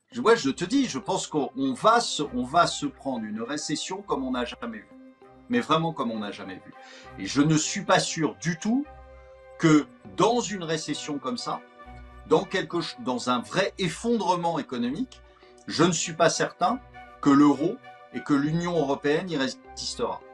je te dis, je pense qu'on va se prendre une récession comme on n'a jamais vu. Mais vraiment comme on n'a jamais vu. Et je ne suis pas sûr du tout que dans une récession comme ça, dans un vrai effondrement économique, je ne suis pas certain que l'euro et que l'Union européenne y résistera.